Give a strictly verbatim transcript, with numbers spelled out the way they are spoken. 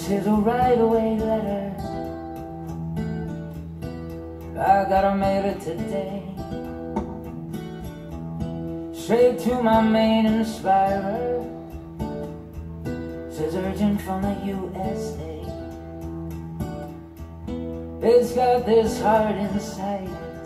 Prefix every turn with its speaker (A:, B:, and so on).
A: Says a right away letter, I got a mail today, straight to my main inspirer. Says urgent from the U S A. It's got this heart inside it,